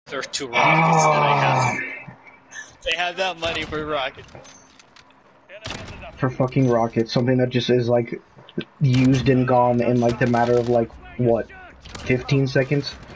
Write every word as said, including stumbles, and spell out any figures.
There are two rockets that I have. They have that money for rockets. For fucking rockets, something that just is like used and gone in like the matter of like what, fifteen seconds?